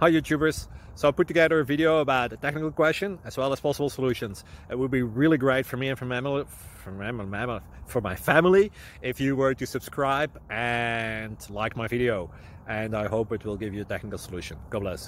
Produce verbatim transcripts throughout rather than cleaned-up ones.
Hi YouTubers! So I put together a video about a technical question as well as possible solutions. It would be really great for me and for my family, for my, for my family if you were to subscribe and like my video. And I hope it will give you a technical solution. God bless.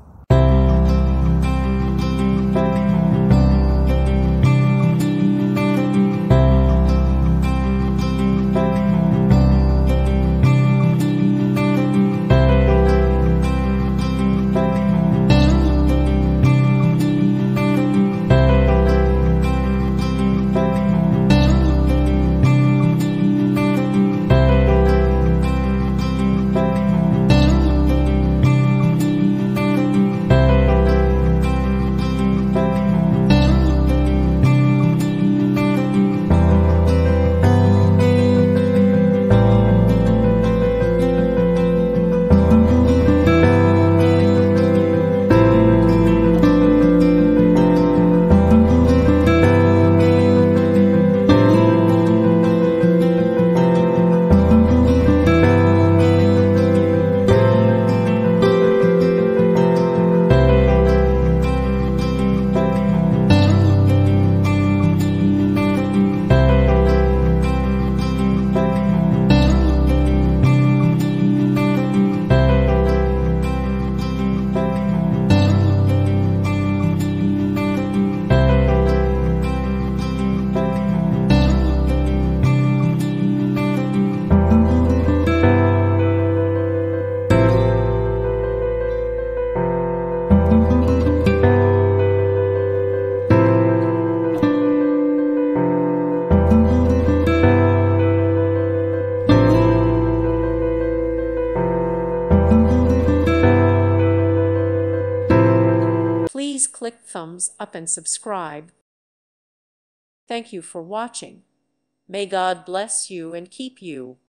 Please click thumbs up and subscribe. Thank you for watching. May God bless you and keep you.